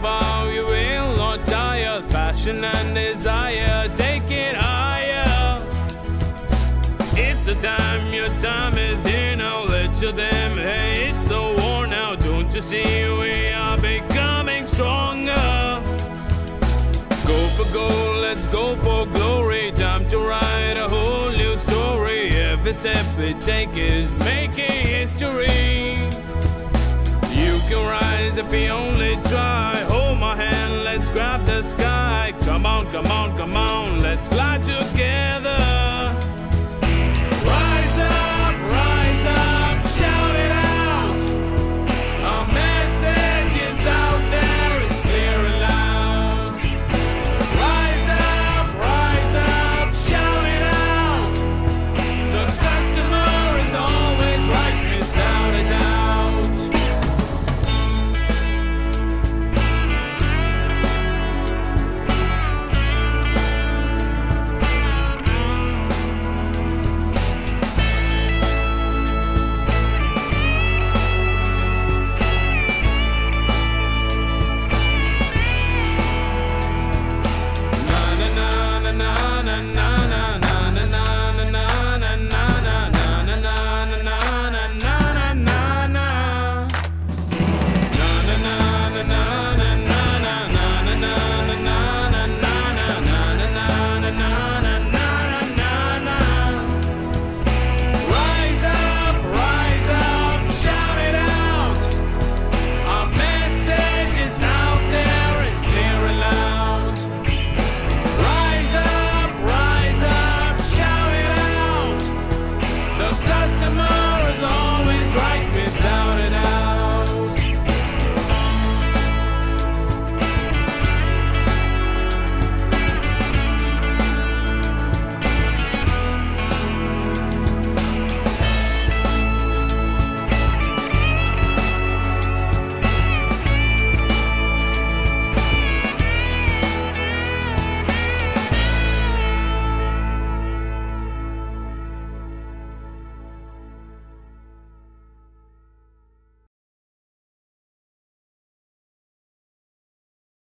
vow you will not tire. Passion and desire, take it higher. It's the time, your time is here now. Let your them, hey, it's a war now. Don't you see we are becoming stronger? Go for gold, let's go for glory. Time to write a whole new story. Every step we take is making history. You can rise if you only try. Hold my hand, let's grab the sky. Come on, come on, come on, let's fly together.